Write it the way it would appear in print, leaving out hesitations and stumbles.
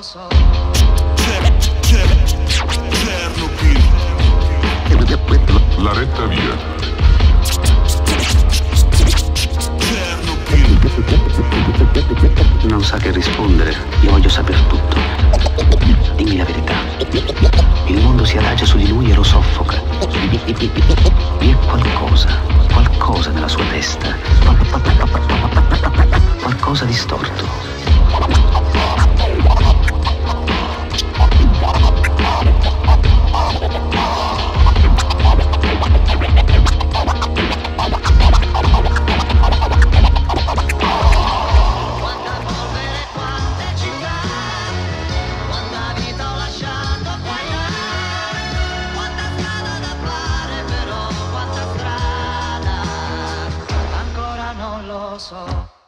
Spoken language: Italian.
so. Chernobyl. La retta via. Chernobyl. Non sa che rispondere, io voglio saper tutto. Dimmi la verità. Il mondo si adagia su di lui e lo soffoca. Vi è qualcosa nella sua testa. Qualcosa di storto. So.